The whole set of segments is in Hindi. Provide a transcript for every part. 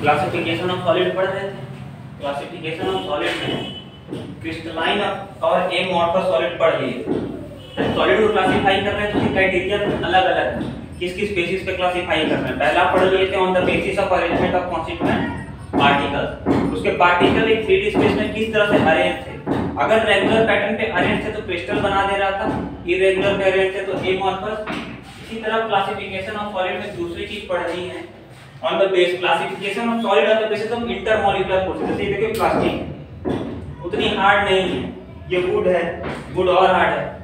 क्लासिफिकेशन ऑफ सॉलिड पढ़ रहे थे। क्लासिफिकेशन ऑफ सॉलिड में क्रिस्टलाइन और एमॉर्फस सॉलिड पढ़ लिए। सॉलिड को क्लासिफाई कर रहे हैं तो उसके क्राइटेरिया अलग अलग है, किस किस बेसिस पे क्लासिफाई कर रहे हैं। पहला पढ़ लिए थे on the basis of arrangement of constituent particles. उसके पार्टिकल एक 3D स्पेस में किस तरह से अरेंज थे। अगर रेगुलर पैटर्न पे अरेंज थे तो क्रिस्टल बना दे रहा था, इरेगुलर पे अरेंज थे तो एमॉर्फस। इसी तरह क्लासिफिकेशन ऑफ सॉलिड में दूसरी चीज पढ़नी है on the base classification of solid on the basis of intermolecular forces. जैसे ये देखिए प्लास्टिक उतनी हार्ड नहीं है, ये वुड है, वुड और हार्ड है।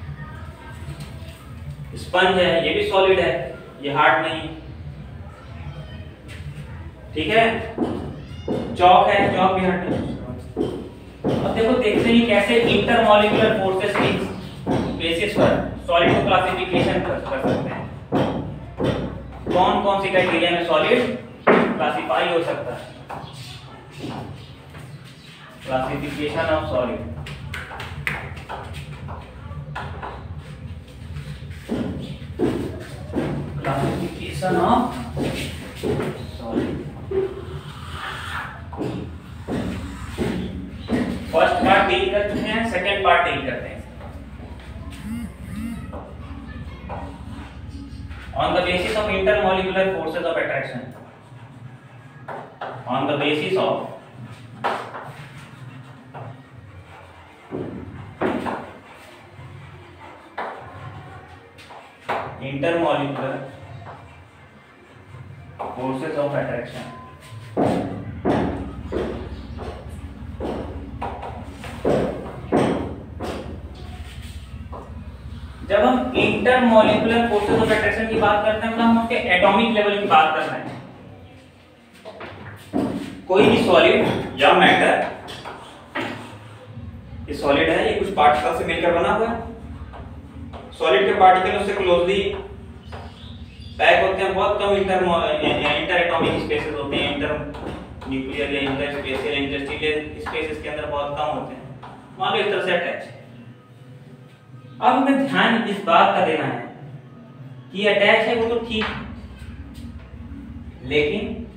स्पंज है, ये भी सॉलिड है, ये हार्ड नहीं। ठीक है, चौक है, चौक भी हार्ड नहीं। अब देखो देखते हैं कैसे इंटरमॉलिक्यूलर फोर्सेस की बेसिस पर सॉलिड को क्लासिफिकेशन कर सकते हैं। कौन कौन सी क्राइटेरिया में सॉलिड क्लासिफाई हो सकता है। Classification of solid. Classification of solid. First part deal कर चुके हैं, सेकंड पार्ट डील करते हैं। On the basis of intermolecular forces of attraction. On the basis of intermolecular forces of attraction. जब हम इंटरमॉलिक्यूलर फोर्सेस ऑफ अट्रैक्शन की बात करते हैं तो हम उसके एटॉमिक लेवल की बात कर रहे हैं। कोई भी सॉलिड या मैटर, ये सॉलिड है, ये कुछ पार्टिकल से मिलकर बना हुआ है। सॉलिड के पार्टिकल उससे क्लोजली पैक होते हैं। बहुत कम इंटर एटॉमिक स्पेसेस होते हैं, इंटर न्यूक्लियर या इंटर स्पेशियल इंटरस्टेलर स्पेसेस के अंदर बहुत कम होते हैं। मान लो इस तरह से अटैच है। अब हमें ध्यान इस बात का देना है कि अटैच है वो तो ठीक है, लेकिन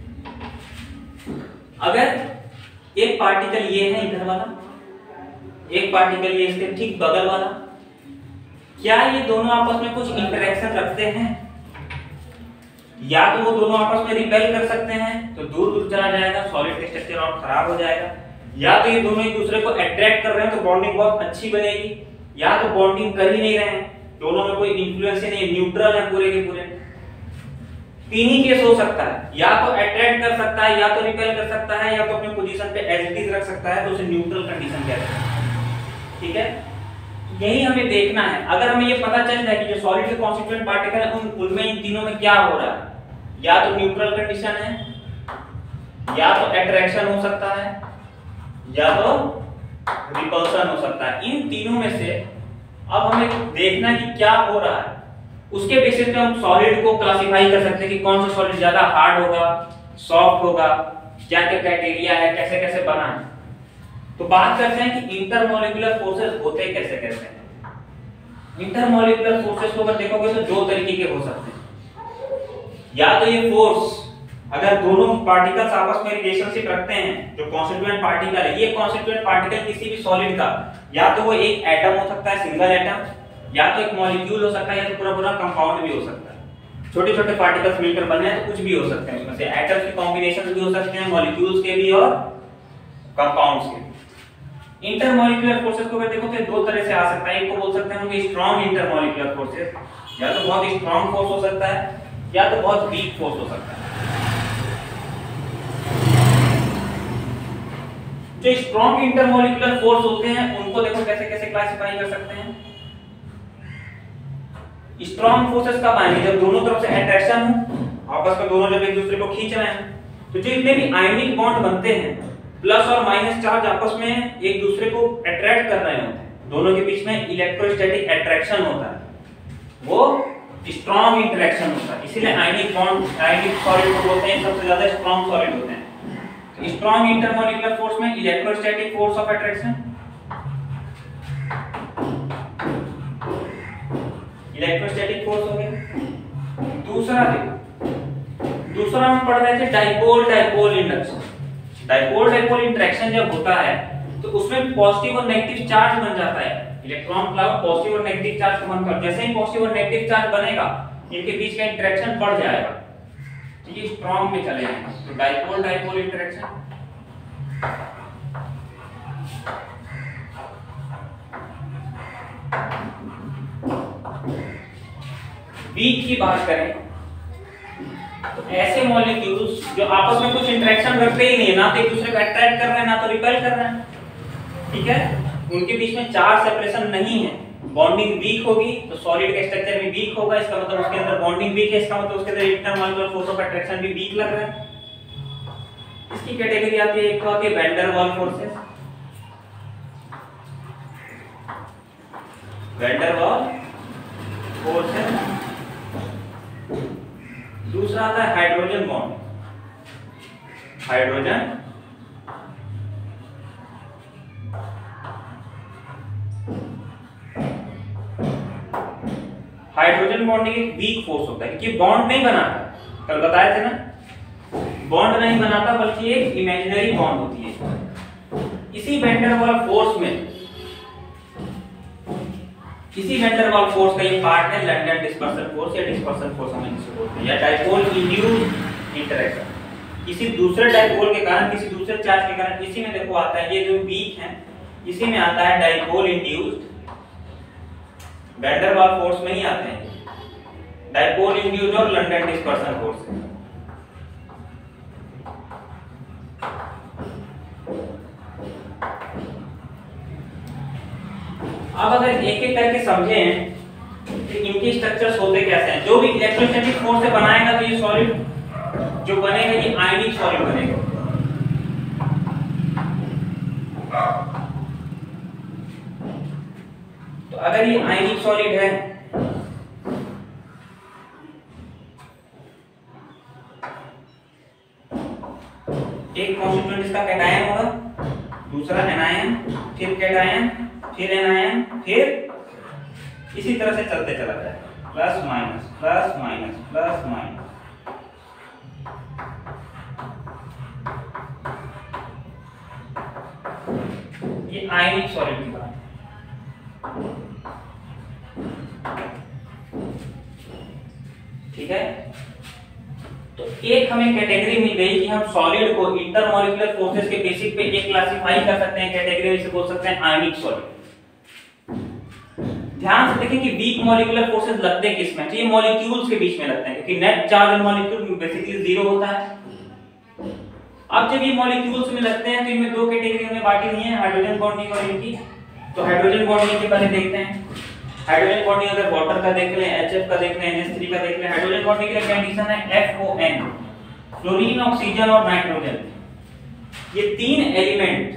अगर एक पार्टिकल ये है इधर वाला, एक पार्टिकल ये इसके ठीक बगल वाला, क्या ये दोनों आपस में कुछ इंटरेक्शन रखते हैं? या तो वो दोनों आपस में रिपेल कर सकते हैं तो दूर दूर चला जाएगा, सॉलिड का स्ट्रक्चर और खराब हो जाएगा। या तो ये दोनों एक दूसरे को अट्रैक्ट कर रहे हैं तो बॉन्डिंग बहुत अच्छी बनेगी, या तो बॉन्डिंग कर ही नहीं रहे हैं, दोनों में कोई इन्फ्लुएंस ही नहीं, न्यूट्रल है पूरे के पूरे। तीन ही केस हो सकता है, या तो अट्रैक्ट कर सकता है, या तो रिपेल कर सकता है, या तो अपनी पोजीशन पे एज इट इज रख सकता है, तो उसे न्यूट्रल कंडीशन कहते हैं। ठीक है, यही हमें देखना है। अगर हमें ये पता चल जाए कि जो सॉलिड के कॉन्स्टिट्यूएंट पार्टिकल है उनमें इन तीनों में क्या हो रहा है, या तो न्यूट्रल कंडीशन है, या तो अट्रैक्शन हो सकता है, या तो रिपल्शन हो सकता है। इन तीनों में से अब हमें देखना कि क्या हो रहा है, उसके बेसिस पे हम सॉलिड को क्लासिफाई कर सकते हैं कि कौन सा सॉलिड ज्यादा हार्ड होगा, सॉफ्ट होगा, क्या क्या क्राइटेरिया है, कैसे कैसे बना है। तो बात करते हैं कि इंटरमॉलिक्यूलर फोर्सेस होते कैसे कैसे हैं। इंटरमॉलिक्यूलर फोर्सेस को अगर देखोगे तो दो तरीके के हो सकते हैं। या तो ये फोर्स अगर दोनों पार्टिकल्स आपस में रिलेशनशिप रखते हैं, जो कॉन्स्टिट्यूएंट पार्टिकल है, ये कॉन्स्टिट्यूएंट पार्टिकल किसी भी सॉलिड का या तो वो एक एटम हो सकता है, सिंगल एटम, या तो एक मॉलिक्यूल हो सकता है, या तो पूरा पूरा कंपाउंड भी हो सकता है। छोटे छोटे पार्टिकल्स मिलकर बने हैं तो कुछ भी हो सकते हैं, उसमें से एटम्स के कॉम्बिनेशन भी हो सकते हैं, मॉलिक्यूल्स के भी और कंपाउंड्स के। इंटरमॉलिक्यूलर फोर्सेस को अगर देखो तो दो तरह से आ सकता है। एक को बोल सकते हैं हम स्ट्रॉन्ग इंटरमॉलिक्यूलर फोर्सेस, या तो बहुत स्ट्रॉन्ग फोर्स हो सकता है, या तो बहुत वीक फोर्स हो सकता है। जो स्ट्रॉन्ग इंटरमॉलिक्यूलर फोर्स होते हैं उनको देखो कैसे कैसे क्लासिफाई कर सकते हैं। स्ट्रॉन्ग फोर्सेस कब आएंगे? जब दोनों तरफ से अट्रैक्शन हो, आपस में दोनों जब एक दूसरे को खींच रहे हैं। तो जो इतने भी आयनिक बॉन्ड बनते हैं, प्लस और माइनस चार्ज आपस में एक दूसरे को अट्रैक्ट कर रहे होते हैं, दोनों के बीच में इलेक्ट्रोस्टैटिक अट्रैक्शन होता है, वो स्ट्रॉन्ग इंटरेक्शन होता है। इसीलिए आयनिक बॉन्ड, आयनिक सॉलिड को बोलते हैं सबसे ज्यादा स्ट्रॉन्ग सॉलिड होते हैं। स्ट्रॉन्ग इंटरमॉलिक्यूलर फोर्स में electrostatic force of attraction, electrostatic force हो गया। दूसरा देखो, दूसरा हम पढ़ रहे थे dipole dipole induction. Dipole dipole interaction जब होता है तो उसमें पॉजिटिव और नेगेटिव चार्ज बन जाता है। इलेक्ट्रॉन क्लाउड पॉजिटिव और नेगेटिव चार्ज को बनकर, जैसे ही पॉजिटिव और नेगेटिव चार्ज बनेगा इनके बीच का इंटरेक्शन बढ़ जाएगा, तो ये स्ट्रॉन्ग में चले जाएंगे। तो डाइपोल डाइपोल इंटरेक्शन। वीक की बात करें तो ऐसे मॉलिक्यूल्स जो आपस में कुछ इंटरेक्शन रखते ही नहीं, ना तो एक दूसरे को अट्रैक्ट कर रहे हैं ना तो रिपेल कर रहे हैं, ठीक है, उनके बीच में चार्ज सेपरेशन नहीं है, बॉन्डिंग वीक होगी तो सॉलिड का स्ट्रक्चर भी वीक होगा, इसका मतलब उसके अंदर बॉन्डिंग वीक है, इसका मतलब उसके अंदर इंटरमॉलिक्यूलर फोर्स ऑफ अट्रैक्शन भी वीक लग रहा है। इसकी कैटेगरी आती है, एक तो आती है van der Waals forces, van der Waals forces. दूसरा आता है hydrogen bond, hydrogen hydrogen bonding एक वीक फोर्स होता है क्योंकि बॉन्ड नहीं बनाता, कल बताए थे ना, बॉन्ड नहीं बनाता बल्कि एक इमेजिनरी बॉन्ड होती है। इसी वैन डर वाल्स फोर्स में, इसी वैन डर वाल्स फोर्स का एक पार्ट है लंडन डिस्पर्सन फोर्स या डिस्पर्सन फोर्स हम इसे बोलते हैं, या डाइपोल इंड्यूस्ड इंटरेक्शन। किसी दूसरे डाइपोल के कारण, किसी दूसरे चार्ज के कारण, इसी में देखो आता है, ये जो वीक है इसी में आता है dipole induced, van der Waals force में ही आते हैं डाइपोल इंड्यूस्ड और लंडन डिस्पर्सन फोर्स। अब अगर एक एक करके समझें कि इनके स्ट्रक्चर्स होते कैसे हैं। जो भी इलेक्ट्रोस्टैटिक फोर्स से बनाएगा तो ये सॉलिड जो बनेगा ये आयनिक सॉलिड बनेगा। तो अगर ये आयनिक सॉलिड है एक कॉन्स्टिट्यूएंट इसका कैटायन होगा, दूसरा एनायन, फिर कैटायन, फिर एनायन, फिर इसी तरह से चलते चला जाएगा, plus minus plus minus plus minus. ये आयनिक सॉलिड की बात, ठीक है। तो एक हमें कैटेगरी मिल गई कि हम सॉलिड को इंटरमॉलिक्यूलर फोर्सेस के बेसिस पे एक क्लासिफाई कर सकते हैं, कैटेगरी इसे बोल सकते हैं आयनिक सॉलिड। ध्यान से देखें कि वीक मॉलिक्यूलर फोर्सेस लगते हैं किसमें, तो ये मॉलिक्यूल्स के बीच में लगते हैं क्योंकि net charge molecule basically zero होता है। अब जब ये मॉलिक्यूल्स में लगते हैं तो इनमें दो कैटेगरी में बांटी हुई है, हाइड्रोजन बॉन्डिंग और इनकी। तो हाइड्रोजन बॉन्डिंग के पहले देखते हैं। हाइड्रोजन बॉन्डिंग अगर वाटर का देख लें, HF का देख लें, NH3 का देख लें, हाइड्रोजन बॉन्डिंग की कंडीशन है FON, फ्लोरीन, ऑक्सीजन और नाइट्रोजन। ये तीन एलिमेंट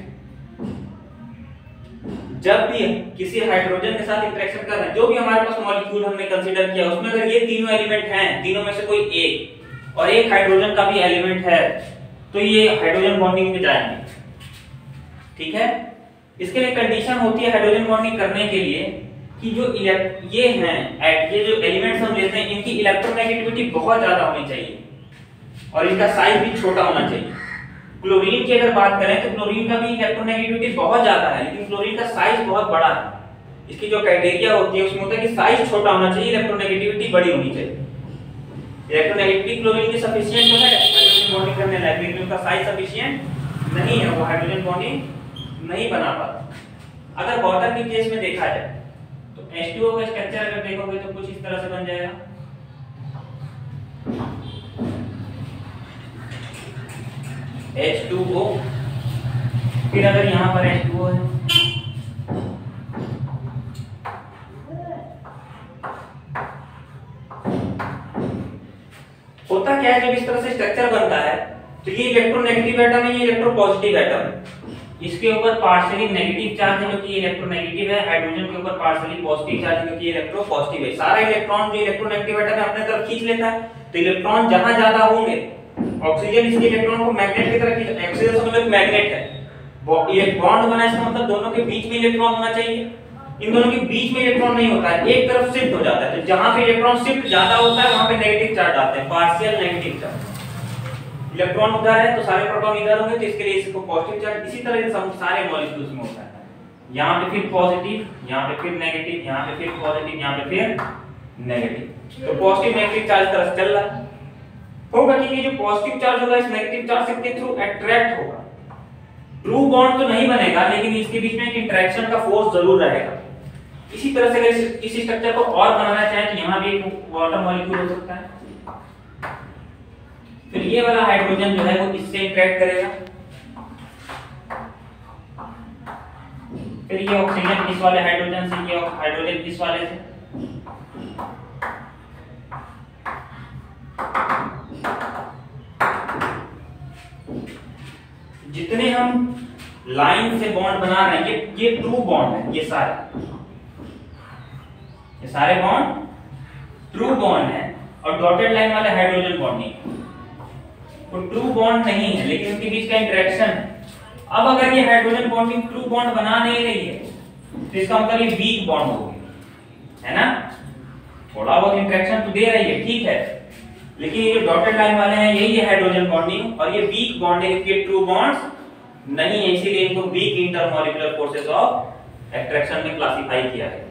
जब भी किसी हाइड्रोजन के साथ इंटरेक्शन कर रहे हैं, जो भी हमारे पास मॉलिक्यूल हमने कंसीडर किया उसमें अगर ये तीनों एलिमेंट हैं, तीनों में से कोई एक और एक हाइड्रोजन का भी एलिमेंट है तो ये हाइड्रोजन बॉन्डिंग में जाएंगे, ठीक है। इसके लिए कंडीशन होती है हाइड्रोजन बॉन्डिंग करने के लिए कि जो ये हैं, ये जो एलिमेंट्स हम लेते हैं इनकी इलेक्ट्रोनेगेटिविटी बहुत ज्यादा होनी चाहिए और इनका साइज भी छोटा होना चाहिए। क्लोरीन की अगर बात करें तो क्लोरीन का भी इलेक्ट्रोनेगेटिविटी बहुत ज्यादा है लेकिन क्लोरीन का साइज बहुत बड़ा है। इसकी जो क्राइटेरिया होती है उसमें होता है कि साइज छोटा होना चाहिए, इलेक्ट्रोनेगेटिविटी बड़ी होनी चाहिए। इलेक्ट्रोनेगेटिविटी क्लोरीन की सफिशिएंट तो है हाइड्रोजन बॉन्डिंग करने लायक, लेकिन उसका साइज सफिशिएंट नहीं है, वो हाइड्रोजन बॉन्डिंग नहीं बना पाता। अगर वाटर के केस में देखा जाए तो H2O का स्ट्रक्चर अगर देखोगे तो कुछ इस तरह से बन जाएगा। H2O, फिर अगर यहां पर H2O है होता क्या है, जब इस तरह से स्ट्रक्चर बनता है तो ये इलेक्ट्रोनेगेटिव एटम है, ये इलेक्ट्रोपॉजिटिव एटम है। इसके ऊपर पार्शियली नेगेटिव चार्ज है जो कि इलेक्ट्रोनेगेटिव है, हाइड्रोजन के ऊपर पार्शियली पॉजिटिव चार्ज है जो कि इलेक्ट्रोपॉजिटिव है। सारा इलेक्ट्रॉन जो इलेक्ट्रोनेगेटिव एटम है अपने तरफ खींच लेता है, तो इलेक्ट्रॉन जहां ज्यादा होंगे, ऑक्सीजन इसके इलेक्ट्रॉन को मैग्नेट की तरह खींच, ऑक्सीजन समझ लो मैग्नेट है, एक बॉन्ड बना, इसका मतलब दोनों के बीच में इलेक्ट्रॉन होना चाहिए। इन दोनों के बीच में इलेक्ट्रॉन नहीं होता है, एक तरफ शिफ्ट हो जाता है, तो जहां पे इलेक्ट्रॉन शिफ्ट ज्यादा होता है वहां पे नेगेटिव चार्ज आते हैं, पार्शियल नेगेटिव चार्ज। इलेक्ट्रॉन उधर है तो सारे प्रोटॉन इधर होंगे, तो इसके लिए इसको पॉजिटिव चार्ज। इसी तरह से सारे मॉलिक्यूल्स में होता है, यहाँ पे फिर पॉजिटिव, यहाँ पे फिर नेगेटिव, यहाँ पे फिर पॉजिटिव, यहाँ पे फिर नेगेटिव। तो पॉजिटिव नेगेटिव चार्ज तरफ चल रहा होगा कि ये जो पॉजिटिव चार्ज होगा इस नेगेटिव चार्ज के थ्रू अट्रैक्ट होगा। ट्रू बॉन्ड तो नहीं बनेगा, लेकिन इसके बीच में एक इंटरेक्शन का फोर्स जरूर रहेगा। इसी तरह से अगर इस स्ट्रक्चर को और बनाना चाहें तो यहाँ भी एक वाटर मॉलिक्यूल हो सकता है। फिर ये वाला हाइड्रोजन जो है वो इससे इंटरेक्ट करेगा, फिर ये ऑक्सीजन इस वाले हाइड्रोजन से, ये हाइड्रोजन इस वाले से। जितने हम लाइन से बॉन्ड बना रहे हैं ये ट्रू बॉन्ड है, ये सारे बॉन्ड ट्रू बॉन्ड है, और डॉटेड लाइन वाले हाइड्रोजन बॉन्ड नहीं है, तो ट्रू बॉन्ड नहीं है, लेकिन उनके बीच का इंटरेक्शन है। अब अगर ये हाइड्रोजन बॉन्डिंग ट्रू बॉन्ड बना नहीं रही है तो इसका मतलब ये वीक बॉन्ड हो गया है ना। थोड़ा बहुत इंटरेक्शन तो दे रही है, ठीक है, लेकिन ये जो डॉटेड लाइन वाले हैं यही है हाइड्रोजन बॉन्डिंग, और ये वीक बॉन्ड है, ये ट्रू बॉन्ड्स नहीं है, इसीलिए इनको weak intermolecular forces of attraction में क्लासिफाई किया है।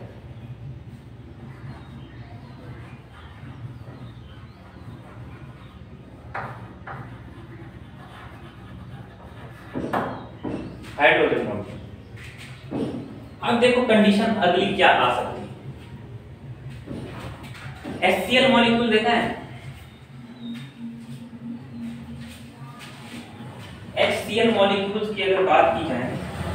Hydrogen bonding. अब देखो कंडीशन अगली क्या आ सकती है। HCl मॉलिक्यूल देखा है, HCl मॉलिक्यूल्स की अगर बात की जाए,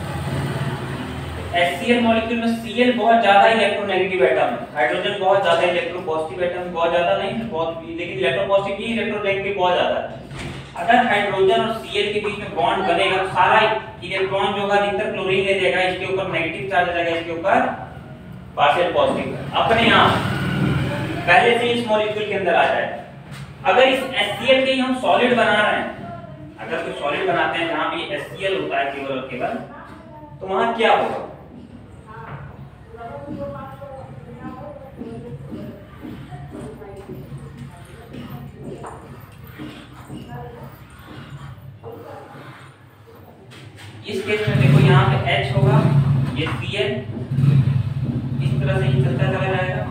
HCl मॉलिक्यूल में Cl बहुत ज्यादा इलेक्ट्रोनेगेटिव एटम है, हाइड्रोजन बहुत ज्यादा इलेक्ट्रोपॉजिटिव एटम, बहुत ज्यादा नहीं बहुत, लेकिन इलेक्ट्रोपॉजिटिव ही इलेक्ट्रोनेगेटिव बहुत ज्यादा है। अगर हाइड्रोजन और Cl के बीच में बॉन्ड बनेगा तो सारा इलेक्ट्रॉन जो होगा अधिकतर क्लोरीन ले जाएगा, इसके ऊपर नेगेटिव चार्ज आ जाएगा, इसके ऊपर पार्शियल पॉजिटिव अपने आप पहले से इस मॉलिक्यूल के अंदर आ जाएगा। अगर इस HCl के ही हम सॉलिड बना रहे हैं, अगर कोई सॉलिड बनाते हैं जहां पे HCl होता है केवल और केवल, तो वहां क्या होगा? इस केस में देखो यहाँ पे H होगा, ये Cl इस तरह से ही चलता चला जाएगा।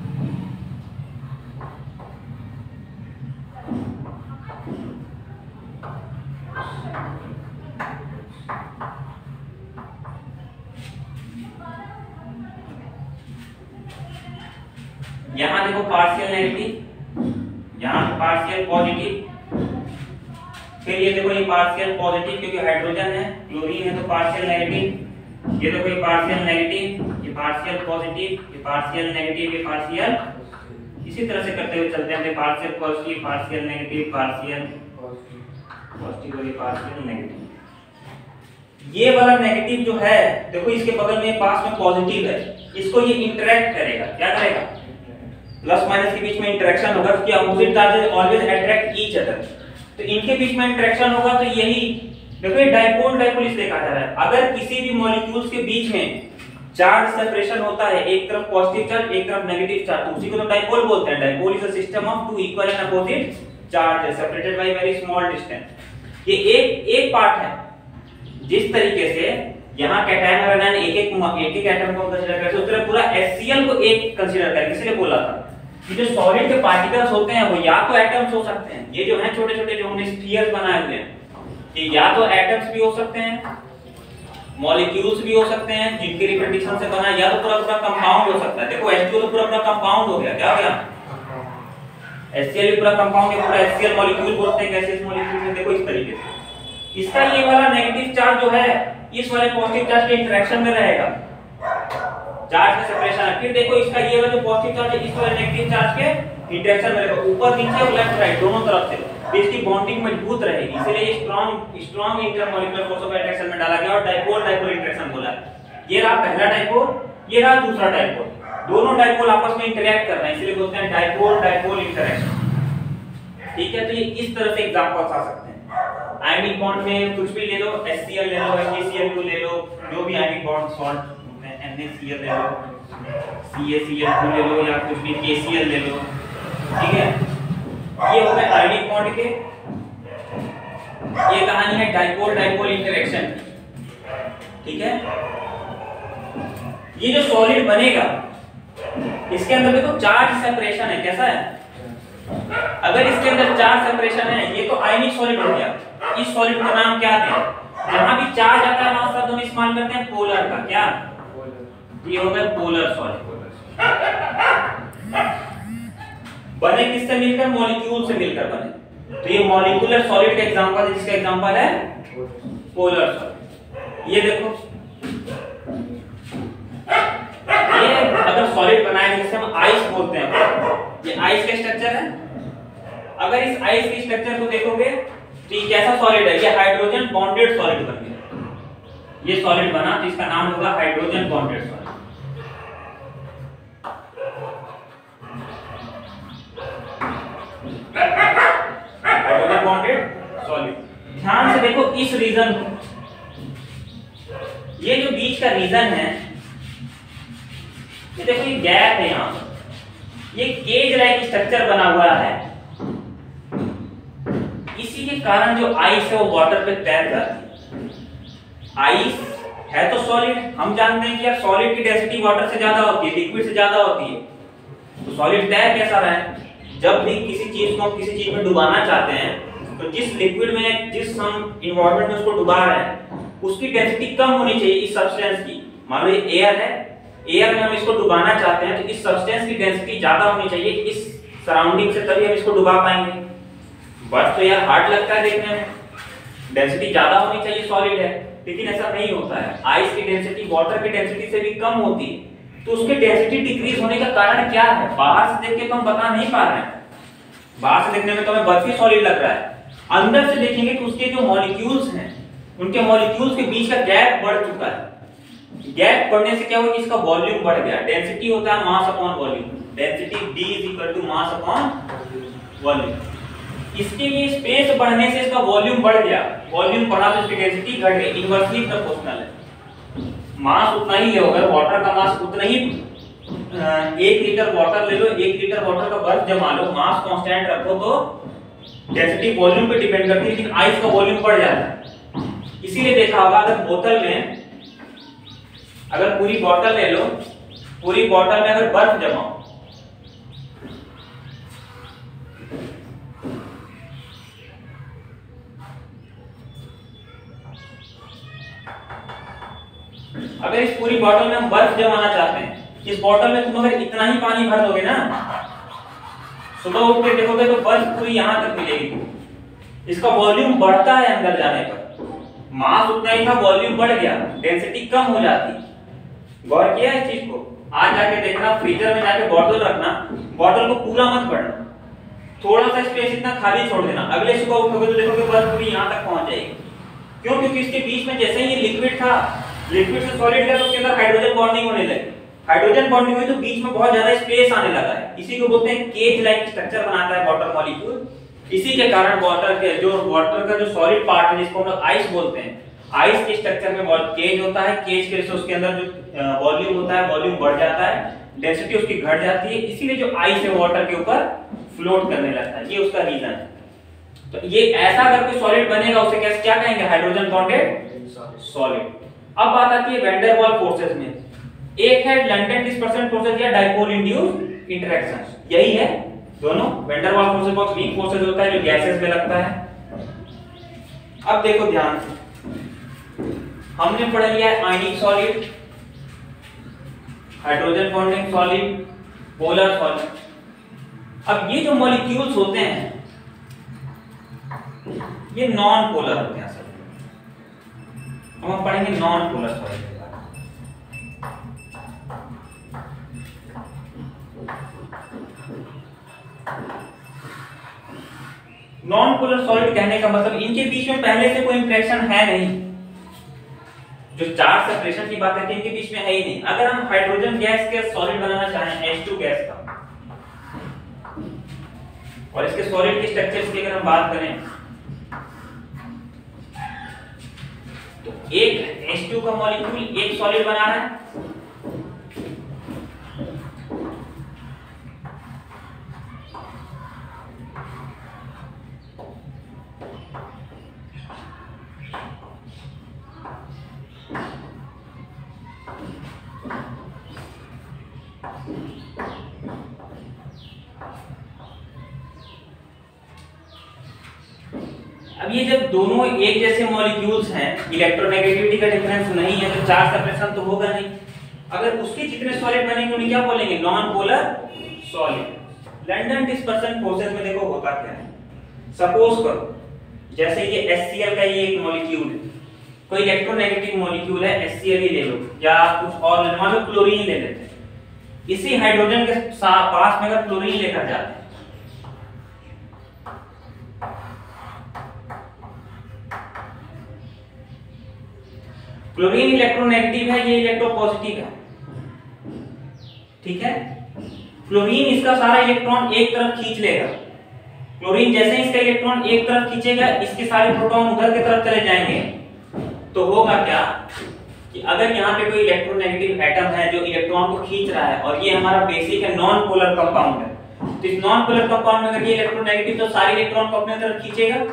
यहाँ देखो पार्शियल नेगेटिव, यहाँ पार्शियल पॉजिटिव, फिर ये देखो ये पार्शियल पॉजिटिव क्योंकि हाइड्रोजन है, क्लोरीन है तो पार्शियल नेगेटिव, ये देखो ये पार्शियल नेगेटिव, ये पार्शियल पॉजिटिव, ये पार्शियल नेगेटिव, ये पार्शियल, इसी तरह से करते हुए चलते हैं, partial positive, partial negative, partial positive और ये पार्शियल नेगेटिव। ये वाला नेगेटिव जो है देखो इसके बगल में पास में पॉजिटिव है, इसको ये इंटरेक्ट करेगा, क्या करेगा? प्लस माइनस के बीच में इंटरेक्शन होगा क्योंकि opposite charges always attract each other, तो इनके बीच में इंटरेक्शन होगा। तो यही देखो ये डाइपोल डाइपोल इसलिए कहा जा रहा है। अगर किसी भी मॉलिक्यूल्स के बीच में चार्ज सेपरेशन होता है, एक तरफ पॉजिटिव चार्ज एक तरफ नेगेटिव चार्ज, तो उसी को तो डाइपोल बोलते हैं। Dipole is a system of two equal and opposite charges separated by very small distance. ये एक पार्ट है। जिस तरीके से यहाँ कैटायन और एनायन एक एटम को कंसीडर करते हैं, उस तरह पूरा HCl को एक कंसीडर करें। इसलिए बोला था कि जो सॉलिड के पार्टिकल्स होते हैं वो या तो एटम्स हो सकते हैं, ये जो हैं छोटे छोटे जो हमने स्फीयर्स बनाए हुए हैं, ये या तो एटम्स भी हो सकते हैं, मॉलिक्यूल्स भी हो सकते हैं जिनके रिपीटेशन से बना, या तो पूरा पूरा कंपाउंड हो सकता है। देखो H2 तो पूरा पूरा कंपाउंड हो गया, क्या हो गया? HCl भी पूरा कंपाउंड है, पूरा HCl मॉलिक्यूल बोलते हैं गैसियस मॉलिक्यूल में। देखो इस तरीके से इसका ये वाला नेगेटिव चार्ज जो है इस वाले पॉजिटिव चार्ज के इंटरेक्शन में रहेगा, चार्ज का सेपरेशन है। फिर देखो इसका ये वाला जो पॉजिटिव चार्ज है इस वाले नेगेटिव चार्ज के इंटरेक्शन में रहेगा, ऊपर नीचे और लेफ्ट राइट दोनों तरफ से, तो इसकी बॉन्डिंग मजबूत रहेगी। इसलिए ये strong intermolecular force of attraction में डाला गया और डाइपोल डाइपोल इंटरेक्शन बोला। ये रहा पहला डाइपोल, ये रहा दूसरा डाइपोल, दोनों डाइपोल आपस में इंटरैक्ट कर रहे हैं, इसलिए बोलते हैं डाइपोल डाइपोल इंटरेक्शन। ठीक है, तो ये इस तरह से एग्जांपल्स आ सकते हैं। आयनिक बॉन्ड में कुछ भी ले लो, HCl ले लो, NaCl2 ले लो, जो भी आयनिक बॉन्ड सॉल्ट NaCl ले लो, CaCl2 ले लो, या कुछ भी KCl ले लो। ठीक है, ये हो गए आयनिक बॉन्ड के। ये कहानी है डाइपोल डाइपोल इंटरेक्शन, ठीक है। ये जो सॉलिड बनेगा इसके अंदर देखो चार्ज सेपरेशन है, कैसा है? अगर इसके अंदर चार्ज सेपरेशन है, ये तो आयनिक सॉलिड हो गया। इस सॉलिड का नाम क्या दें? जहां भी चार्ज आता है वहां शब्द हम इस्तेमाल करते हैं पोलर का। क्या ये हो गया पोलर सॉलिड। बने किससे मिलकर? मॉलिक्यूल से मिलकर बने। तो ये मॉलिक्यूलर सॉलिड का एग्जांपल है, जिसका एग्जांपल है पोलर सॉलिड। ये देखो, ये अगर सॉलिड बनाएंगे जिसे हम आइस बोलते हैं, ये आइस का स्ट्रक्चर है। अगर इस आइस के स्ट्रक्चर को देखोगे तो ये कैसा सॉलिड है? ये हाइड्रोजन बॉन्डेड सॉलिड बन गया। ये सॉलिड बना तो इसका नाम होगा hydrogen bonded solid. Hydrogen bonded solid. ध्यान से देखो इस रीजन को, ये जो बीच का रीजन है, ये देखो ये गैप है यहां, ये केज लाइक स्ट्रक्चर बना हुआ है। इसी के कारण जो आइस है वो वाटर पे तैर जाती है। आइस है तो सॉलिड, हम जानते हैं कि यार सॉलिड की डेंसिटी वाटर से ज्यादा होती है, लिक्विड से ज्यादा होती है। तो सॉलिड तैर कैसा रहा है? जब भी किसी चीज को हम किसी चीज में डुबाना चाहते हैं तो जिस लिक्विड में, जिस हम इन्वायरमेंट में उसको डुबा रहे हैं, उसकी डेंसिटी कम होनी चाहिए इस सब्सटेंस की। मान लो ये एयर है, एयर में हम इसको डुबाना चाहते हैं तो इस सब्सटेंस की डेंसिटी ज्यादा होनी चाहिए इस सराउंडिंग से, तभी हम इसको डुबा पाएंगे। बर्फ तो यार हार्ड लगता है देखने में, डेंसिटी ज्यादा होनी चाहिए, सॉलिड है, लेकिन ऐसा नहीं होता है। आइस की डेंसिटी वाटर की डेंसिटी से भी कम होती है। तो उसके डेंसिटी डिक्रीज होने का कारण क्या है? बाहर से देख के तो हम बता नहीं पा रहे हैं, बाहर से देखने में तो हमें बर्फी सॉलिड लग रहा है, अंदर से देखेंगे तो उसके जो मॉलिक्यूल्स हैं, उनके मॉलिक्यूल्स के बीच का गैप बढ़ चुका है। गैप बढ़ने से क्या हुआ कि इसका वॉल्यूम बढ़ गया। डेंसिटी होता है mass upon volume, density D = mass upon volume. इसके लिए स्पेस बढ़ने से इसका वॉल्यूम बढ़ गया, वॉल्यूम बढ़ा तो इसकी डेंसिटी घट गई, इनवर्सली प्रोपोर्शनल है। मास उतना ही है, अगर वाटर का मास उतना ही, 1 लीटर वाटर ले लो, 1 लीटर वाटर का बर्फ जमा लो, मास कांस्टेंट रखो तो डेंसिटी वॉल्यूम पे डिपेंड करती है, लेकिन आइस का वॉल्यूम बढ़ जाता है। इसीलिए देखा होगा अगर बोतल में, अगर पूरी बोतल ले लो, पूरी बोतल में अगर बर्फ जमाओ, अगर इस पूरी बोतल में हम बर्फ जमाना चाहते हैं, इस बोतल में तुम अगर इतना ही पानी भर दोगे ना, सुबह उठ के देखोगे तो बर्फ पूरी यहां तक मिलेगी। इसका वॉल्यूम बढ़ता है अंदर जाने पर, मास उतना ही था, वॉल्यूम बढ़ गया, डेंसिटी कम हो जाती। गौर किया इस चीज को? आज जाके देखना, फ्रीजर में जाके बोतल रखना, बोतल को पूरा मत भरना, थोड़ा सा स्पेस इतना खाली छोड़ देना। अगले सुबह उठोगे तो देखोगे बर्फ पूरी यहां तक पहुंच जाएगी। क्यों? क्योंकि इसके बीच में जैसे ही ये लिक्विड था, लिक्विड से सॉलिड गया तो उसके अंदर हाइड्रोजन बॉन्डिंग होने लगी। हाइड्रोजन बॉन्डिंग हुई तो बीच में बहुत ज्यादा स्पेस आने लगा है। इसी को बोलते हैं केज लाइक स्ट्रक्चर बनाता है वाटर मॉलिक्यूल। इसी के कारण वाटर का जो सॉलिड पार्ट है, जिसको हम लोग आइस बोलते हैं, आइस के स्ट्रक्चर में केज होता है। केज के से उसके अंदर जो वॉल्यूम होता है, वॉल्यूम बढ़ जाता है, डेंसिटी उसकी घट जाती है। इसीलिए जो आइस है वाटर के ऊपर फ्लोट करने लगता है, ये उसका रीजन है। तो ये ऐसा अगर कोई सॉलिड बनेगा उसे कैसे क्या कहेंगे? Hydrogen bonded solid. अब बात आती है वैन डेर वाल्स फोर्सेस में। एक है लंडन डिस्पर्सन फोर्सेस या डाइपोल इंड्यूस्ड इंटरेक्शन, यही है दोनों। वैन डेर वाल्स फोर्सेस बहुत वीक फोर्सेस होता है जो गैसेस में लगता है। अब देखो ध्यान से, हमने पढ़ लिया है ionic solid, hydrogen bonding solid, polar solid. अब ये जो मॉलिक्यूल्स होते हैं ये नॉन पोलर होते हैं। असल में हम पढ़ेंगे नॉन पोलर सॉलिड के बारे में। नॉन पोलर सॉलिड कहने का मतलब इनके बीच में पहले से कोई इंटरेक्शन है नहीं। जो चार्ज सेपरेशन की बात है इनके बीच में है ही नहीं। अगर हम हाइड्रोजन गैस के सॉलिड बनाना चाहें, H2 गैस का, और इसके सॉलिड के स्ट्रक्चर्स की अगर हम बात करें तो एक H2 का मॉलिक्यूल एक सॉलिड बना रहा है, अब ये जब दोनों एक जैसे मॉलिक्यूल्स हैं, इलेक्ट्रोनेगेटिविटी का डिफरेंस नहीं है, तो चार्ज सेपरेशन तो होगा नहीं। अगर उसके जितने सॉलिड बनेंगे उन्हें क्या बोलेंगे? Non polar solid. London dispersion process में देखो होता क्या है। सपोज करो जैसे ये HCl का ये एक मॉलिक्यूल है, कोई इलेक्ट्रोनेगेटिव मॉलिक्यूल है, HCl ही ले लो या कुछ और, मान लो क्लोरीन ले लेते हैं। इसी हाइड्रोजन के पास में अगर क्लोरीन लेकर जाते हैं, क्लोरीन इलेक्ट्रोनेगेटिव है, ये इलेक्ट्रोपॉजिटिव है, ठीक है। क्लोरीन इसका सारा इलेक्ट्रॉन एक तरफ खींच लेगा। क्लोरीन जैसे ही इसका इलेक्ट्रॉन एक तरफ खींचेगा, इसके सारे प्रोटॉन उधर की तरफ चले जाएंगे। तो होगा क्या कि अगर यहाँ पे कोई इलेक्ट्रोनेगेटिव एटम है जो इलेक्ट्रॉन को खींच रहा है, और ये हमारा बेसिक है नॉन पोलर कंपाउंड है, तो इस नॉन पोलर कंपाउंड में अगर ये इलेक्ट्रोनेगेटिव, तो सारे इलेक्ट्रॉन को अपने तरफ खींचेगा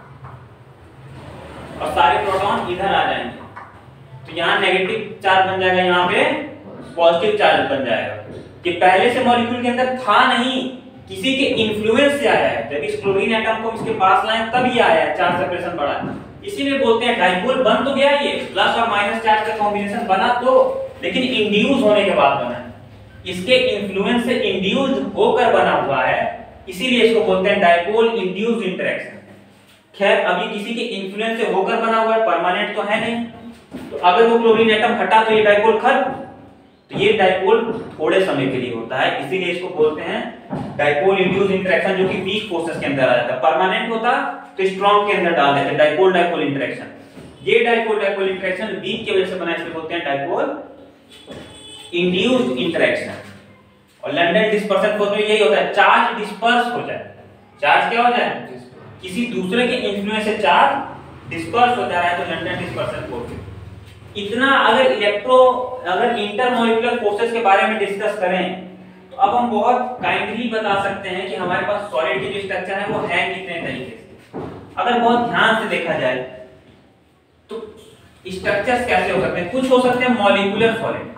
और सारे प्रोटॉन इधर आ जाएंगे। तो यहाँ नेगेटिव चार्ज बन जाएगा, यहाँ पे पॉजिटिव चार्ज बन जाएगा। कि पहले से मॉलिक्यूल के अंदर था नहीं, किसी के इन्फ्लुएंस से आया है। जब इस क्लोरीन एटम को इसके पास लाए तब ये आया है, चार्ज सेपरेशन बढ़ा है। इसीलिए बोलते हैं डाइपोल बन तो गया, ये प्लस और माइनस चार्ज का कॉम्बिनेशन बना तो, लेकिन इंड्यूस होने के बाद बना है। इसके इन्फ्लुएंस से इंड्यूस होकर बना हुआ है, इसीलिए इसको बोलते हैं डाइपोल इंड्यूस्ड इंटरेक्शन। खैर अभी किसी के इन्फ्लुएंस से होकर बना हुआ है, परमानेंट तो है नहीं। तो अगर वो क्लोरीन एटम हटा तो ये डाइपोल खत्म। तो ये डाइपोल थोड़े समय के लिए होता है, इसीलिए इसको बोलते हैं डाइपोल इंड्यूस्ड इंटरेक्शन, जो कि वीक फोर्सेस के अंदर आ जाता है। परमानेंट होता तो स्ट्रॉन्ग के अंदर डाल देते हैं, डाइपोल डाइपोल इंटरेक्शन। ये डाइपोल डाइपोल इंटरेक्शन वीक की वजह से बना, इसलिए बोलते हैं डाइपोल इंड्यूस्ड इंटरेक्शन। और लंडन डिस्पर्सन फोर्स में यही होता है, चार्ज डिस्पर्स हो जाए। चार्ज क्या हो जाए? किसी दूसरे के इन्फ्लुएंस से चार्ज डिस्पर्स हो जा रहा है, तो लंडन डिस्पर्सन फोर्स। इतना अगर इंटरमॉलिक्यूलर फोर्सेस के बारे में डिस्कस करें, तो अब हम बहुत काइंडली बता सकते हैं कि हमारे पास सॉलिड के जो स्ट्रक्चर है वो है कितने तरीके से। अगर बहुत ध्यान से देखा जाए तो स्ट्रक्चर्स कैसे हो सकते हैं? कुछ हो सकते हैं मॉलिक्यूलर सॉलिड।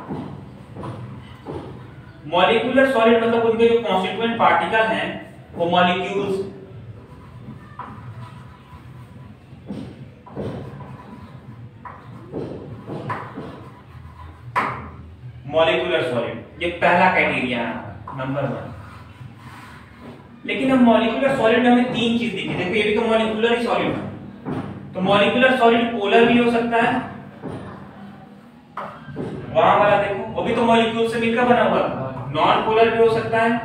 मॉलिक्यूलर सॉलिड मतलब उनके जो कॉन्स्टिट्यूएंट पार्टिकल हैं वो मॉलिक्यूल्स। मॉलिक्यूलर सॉलिड, ये पहला क्राइटेरिया है, नंबर 1। लेकिन अब मॉलिक्यूलर सॉलिड में हमें तीन चीज दिखी। देखो ये भी तो मॉलिक्यूलर ही सॉलिड है। तो मॉलिक्यूलर सॉलिड पोलर भी हो सकता है, वहां वाला देखो वो भी तो मॉलिक्यूल से मिलकर बना हुआ था। नॉन पोलर भी हो सकता है।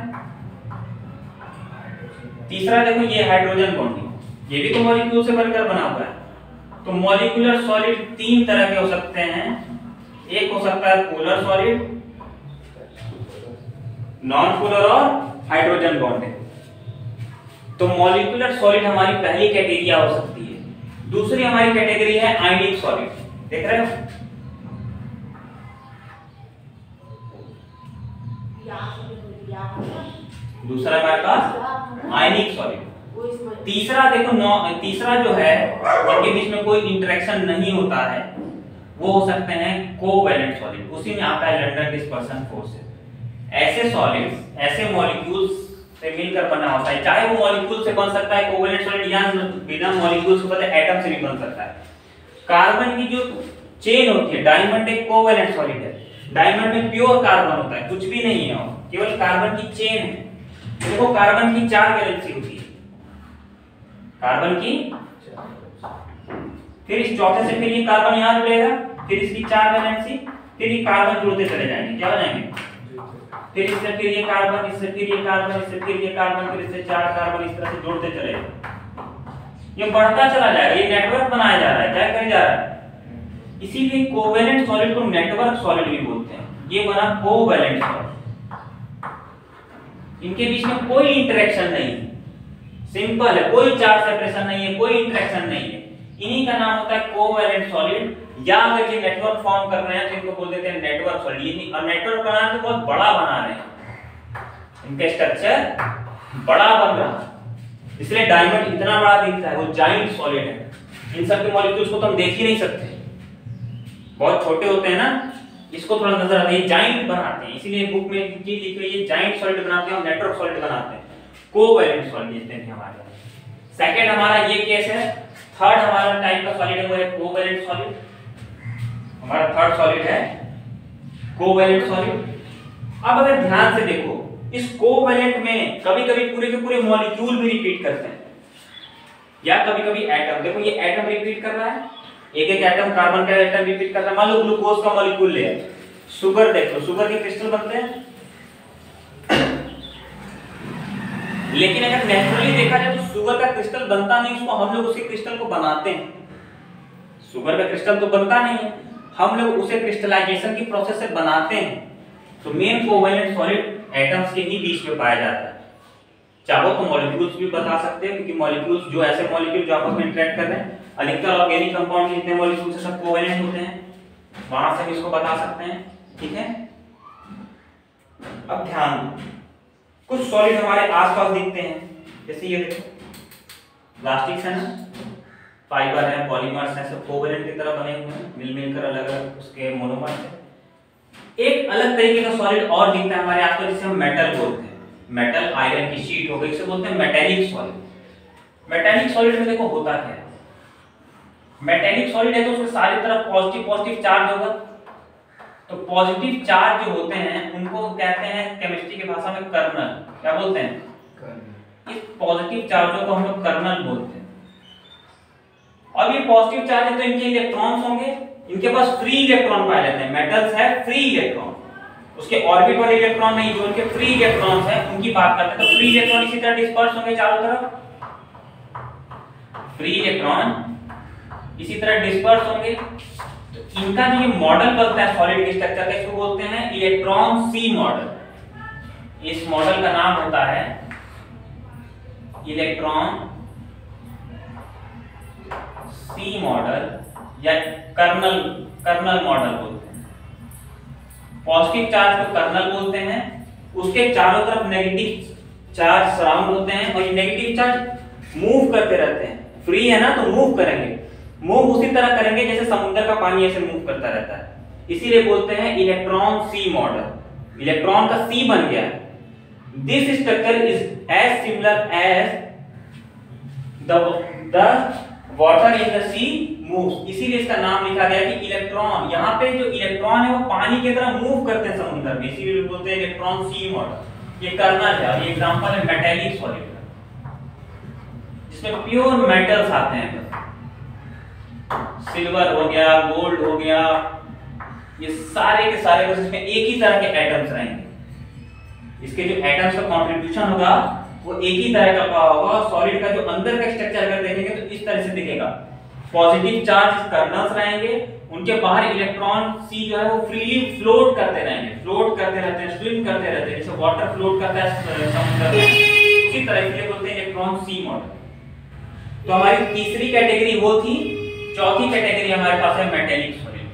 तीसरा देखो ये हाइड्रोजन बॉन्डिंग, ये भी तो मॉलिक्यूल से बनकर बना हुआ है। तो मॉलिक्यूलर सॉलिड तीन तरह के हो सकते हैं। एक हो सकता है पोलर सॉलिड, नॉन पोलर और हाइड्रोजन बॉन्डेड। तो मॉलिक्यूलर सॉलिड हमारी पहली कैटेगरी हो सकती है। दूसरी हमारी कैटेगरी है आयनिक सॉलिड, देख रहे हो? दूसरा हमारे पास आयनिक सॉलिड। तीसरा देखो तीसरा जो है जिनके बीच में कोई इंटरेक्शन नहीं होता है, वो हो सकते हैं कोवैलेंट सॉलिड। उसी में आता है लंडन डिस्पर्सन फोर्स। ऐसे सॉलिड्स, ऐसे मॉलिक्यूल्स से मिलकर बना होता है। चाहे वो मॉलिक्यूल से बन सकता है कोवैलेंट सॉलिड, या बिना मॉलिक्यूल से बने एटम से भी बन सकता है। कार्बन की जो चेन होती है, डायमंड एक कोवैलेंट सॉलिड है। डायमंड में प्योर कार्बन होता है, कुछ भी नहीं है, केवल कार्बन की चेन है। देखो कार्बन की 4 वैलेंसी होती है, कार्बन की। फिर इस चौथे से फिर ये कार्बन यहाँ जुड़ेगा, फिर इसकी 4 वैलेंसी, फिर ये कार्बन जुड़ते चले जाएंगे। क्या हो जाएंगे? फिर इससे फिर ये कार्बन, इससे फिर ये कार्बन, इससे फिर ये कार्बन, फिर इससे 4 कार्बन, इस तरह से जोड़ते चलेगा। ये बढ़ता चला जाएगा, ये नेटवर्क बनाया जा रहा है। क्या कर जा रहा है? इसीलिए कोवैलेंट सॉलिड को नेटवर्क सॉलिड भी बोलते हैं। ये बना कोवैलेंट सॉलिड। इनके बीच में कोई इंटरेक्शन नहीं है, सिंपल है, कोई चार्ज सेपरेशन नहीं है, कोई इंटरेक्शन नहीं है। इन्हीं का नाम होता है कोवैलेंट सॉलिड। या अगर ये नेटवर्क फॉर्म कर रहे हैं तो इनको बोल देते हैं नेटवर्क सॉलिड। और नेटवर्क बनाना तो बहुत बड़ा बना रहे हैं, इनका स्ट्रक्चर बड़ा बन रहा है, इसलिए डायमंड इतना बड़ा दिखता है। वो जाइंट सॉलिड है। इन सब के मॉलिक्यूल्स को तो हम देख ही नहीं सकते, बहुत छोटे होते हैं ना, इसको थोड़ा नजर आता है, जाइंट बनाते हैं, इसीलिए बुक में चीज लिखी हुई है जाइंट सॉलिड बनाते हैं और नेटवर्क सॉलिड बनाते हैं, कोवैलेंट सॉलिड जितने भी हमारे। सेकंड हमारा ये केस है। थर्ड हमारा टाइप का सॉलिड है वो है कोवैलेंट सॉलिड। हमारा थर्ड सॉलिड है कोवैलेंट सॉलिड। अब अगर ध्यान से देखो, इस कोवैलेंट में कभी-कभी पूरे के पूरे मॉलिक्यूल भी रिपीट करते हैं या कभी-कभी एटम। देखो ये एटम रिपीट कर रहा है, एक एक एटम, कार्बन का एटम रिपीट कर रहा है। मान लो ग्लूकोज का मॉलिक्यूल ले, शुगर देखो, शुगर के क्रिस्टल बनते हैं, लेकिन अगर नेचुरली देखा जाए तो शुगर का क्रिस्टल बनता नहीं, उसको हम लोग उसी क्रिस्टल को बनाते हैं। शुगर का क्रिस्टल तो बनता नहीं है, हम लोग उसे क्रिस्टलाइजेशन की प्रोसेस से बनाते हैं। तो मेन कोवैलेंट सॉलिड एटम्स के ही बीच में पाया जाता है। चाहो तो मॉलिक्यूल्स भी बता सकते हैं, क्योंकि मॉलिक्यूल्स जो ऐसे मॉलिक्यूल जो आपस में इंटरेक्ट कर रहे हैं, अधिकतर ऑर्गेनिक कंपाउंड के जितने मॉलिक्यूल्स सब कोवैलेंट होते हैं, वहां से भी इसको बता सकते हैं। ठीक है, अब ध्यान दो, कुछ सॉलिड हमारे आसपास दिखते हैं, जैसे ये देखो प्लास्टिक्स है ना, फाइबर है, पॉलीमर्स है, सब कोवैलेंट की तरह बने हुए हैं, मिलकर अलग-अलग उसके मोनोमर्स हैं। एक अलग तरीके का सॉलिड और दिखता है हमारे आसपास, जिसे हम मेटल बोलते हैं। मेटल, आयरन की शीट हो गई, इसे बोलते हैं मेटेलिक सॉलिड। मेटेलिक सॉलिड में देखो होता क्या है, मेटेलिक सॉलिड है तो उसके सारी तरफ पॉजिटिव चार्ज होगा। तो पॉजिटिव चार्ज जो होते हैं उनको कहते हैं केमिस्ट्री की भाषा में कर्नल। क्या बोलते हैं? कर्नल। इस पॉजिटिव चार्जों को हम लोग कर्नल बोलते हैं। अब ये पॉजिटिव चार्ज है तो इनके इलेक्ट्रॉन्स होंगे, इनके पास फ्री इलेक्ट्रॉन पाए जाते हैं। मेटल्स है फ्री इलेक्ट्रॉन, उसके ऑर्बिट वाले इलेक्ट्रॉन नहीं, जो उनके फ्री इलेक्ट्रॉन्स हैं उनकी बात करते हैं। तो फ्री इलेक्ट्रॉन इसी तरह डिस्पर्स होंगे चारों तरफ, फ्री इलेक्ट्रॉन इसी तरह डिस्पर्स होंगे। तो इनका जो ये मॉडल बनता है सॉलिड के स्ट्रक्चर का, इसको बोलते हैं इलेक्ट्रॉन सी मॉडल। इस मॉडल का नाम होता है इलेक्ट्रॉन सी मॉडल या कर्नल मॉडल बोलते हैं। पॉजिटिव चार्ज को कर्नल बोलते हैं, उसके चारों तरफ नेगेटिव चार्ज सराउंड होते हैं और ये नेगेटिव चार्ज मूव करते रहते हैं। फ्री है ना तो मूव करेंगे, मूव उसी तरह करेंगे जैसे समुद्र का पानी ऐसे मूव करता रहता है, इसीलिए बोलते हैं इलेक्ट्रॉन सी मॉडल। इलेक्ट्रॉन का सी बन गया। This structure is as similar as the water in the sea moves, इसीलिए इसका नाम लिखा गया कि इलेक्ट्रॉन, यहाँ पे जो इलेक्ट्रॉन है वो पानी की तरह मूव करते हैं समुद्र में, इसीलिए बोलते हैं इलेक्ट्रॉन सी मॉडल। ये कर्नल है और ये एग्जांपल है मेटेलिक सॉलिड का, जिसमें प्योर मेटल्स आते हैं। सिल्वर हो गया, गोल्ड हो गया, ये सारे के सारे बस इसमें एक ही तरह के एटम्स रहेंगे। इसके जो एटम्स का कंट्रीब्यूशन होगा वो एक ही तरह का होगा। सॉलिड का जो अंदर का स्ट्रक्चर अगर देखेंगे तो इस तरह से दिखेगा। पॉजिटिव चार्ज कर्नल्स रहेंगे, उनके बाहर इलेक्ट्रॉन सी जो है वो फ्रीली फ्लोट करते रहेंगे, फ्लोट करते रहते हैं, स्विम करते रहते हैं, जैसे वाटर फ्लोट करता है समुद्र में, उसी तरह के बोलते हैं इलेक्ट्रॉन सी मॉडल। तो हमारी तीसरी कैटेगरी वो थी। चौथी कैटेगरी हमारे पास है मेटेलिक सॉलिड।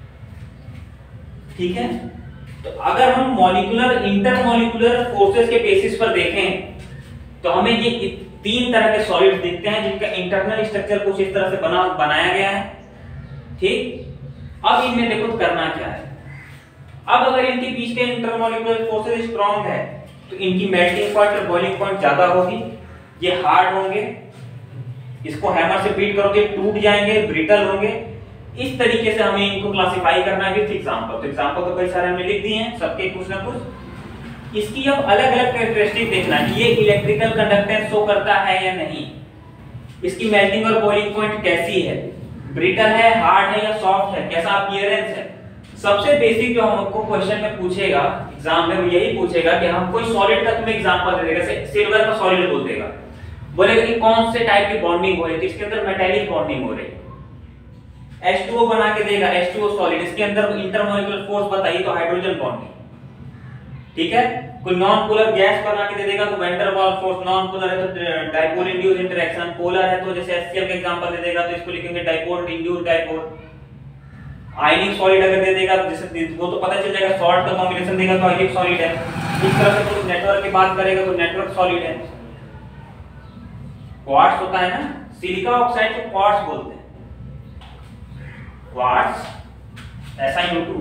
ठीक है, तो अगर हम मॉलिक्यूलर इंटरमॉलिक्यूलर फोर्सेस के बेसिस पर देखें तो हमें ये तीन तरह के सॉलिड दिखते हैं जिनका इंटरनल स्ट्रक्चर कुछ इस तरह से बनाया गया है। ठीक, अब इनमें देखो करना क्या है। अब अगर इनके बीच के इंटरमॉलिक्यूलर फोर्सेस स्ट्रांग है तो इनकी मेल्टिंग पॉइंट और बॉइलिंग पॉइंट ज्यादा होगी, ये हार्ड होंगे, इसको हैमर से बीट करोगे टूट जाएंगे, ब्रिटल होंगे। इस तरीके से हमें इनको क्लासिफाई करना है विद एग्जांपल। तो एग्जांपल तो कई सारे हमने लिख दिए हैं, सबके कुछ ना कुछ। इसकी अब अलग-अलग कैरेक्टरिस्टिक देखना है, ये इलेक्ट्रिकल कंडक्टेंस शो करता है या नहीं, इसकी मेल्टिंग और बॉइलिंग पॉइंट कैसी है, ब्रिटल है, हार्ड है या सॉफ्ट है, कैसा अपीयरेंस है। सबसे बेसिक जो हमको क्वेश्चन में पूछेगा एग्जाम में वो यही पूछेगा कि हम कोई सॉलिड का तुम्हें एग्जांपल दे देगा, जैसे सिल्वर का सॉलिड बोल देगा, बोलेगा कि कौन से टाइप की बॉन्डिंग हो रही है, इसके अंदर मेटालिक बॉन्डिंग हो रही है। H2O बना के देगा, H2O सॉलिड, इसके अंदर इंटरमॉलिक्यूलर फोर्स बताइए तो हाइड्रोजन बॉन्डिंग। ठीक है, कोई नॉन पोलर गैस बना के दे देगा तो van der Waals force, non polar है तो डाइपोल इंड्यूस्ड इंटरेक्शन, पोलर है तो जैसे HCl का एग्जांपल दे देगा तो इसको लिखेंगे dipole induced dipole. Ionic solid अगर दे देगा जैसे वो तो पता चल जाएगा, सॉल्ट का कॉम्बिनेशन देगा तो आयनिक सॉलिड है। इस तरह से कुछ नेटवर्क की बात करेगा तो नेटवर्क सॉलिड है। क्वार्ट्ज होता है ना, सिलिका ऑक्साइड को क्वार्ट्ज बोलते हैं, क्वार्ट्ज SiO2,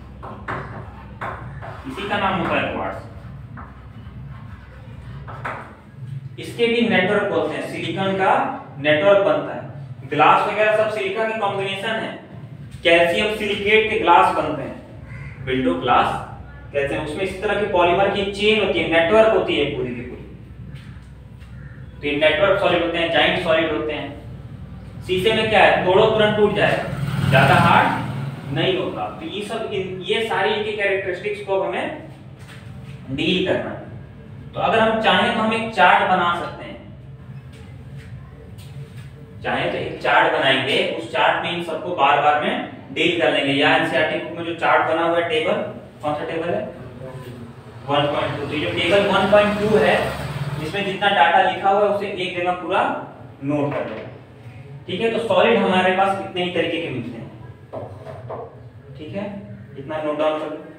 इसी का नाम होता है क्वार्ट्ज। इसके भी नेटवर्क बोलते हैं, सिलिकॉन का नेटवर्क बनता है। ग्लास वगैरह सब सिलिका के कॉम्बिनेशन है। कैल्शियम सिलिकेट के ग्लास बनते हैं, विंडो ग्लास कहते हैं। उसमें इस तरह के पॉलीमर की चेन होती है, नेटवर्क होती है पूरी की पूरी। तो ये नेटवर्क सॉलिड होते हैं, जॉइंट सॉलिड होते हैं। शीशे में क्या है, तोड़ो तुरंत टूट जाएगा, ज्यादा हार्ड नहीं होता। तो ये सब ये सारी इनकी कैरेक्टरिस्टिक्स को हमें डील करना है। तो अगर हम चाहें तो हम एक चार्ट बना सकते हैं, चाहे तो एक चार्ट बनाएंगे, उस चार्ट में इन सबको बार बार में डील कर लेंगे। या एनसीईआरटी बुक में जो चार्ट बना हुआ है टेबल, कौन सा टेबल है 1.2, तो जो टेबल 1.2 है जिसमें जितना डाटा लिखा हुआ है उसे एक जगह पूरा नोट कर लेंगे। ठीक है, तो सॉलिड हमारे पास इतने ही तरीके के मिलते हैं। ठीक है, इतना नोट डाउन कर लो।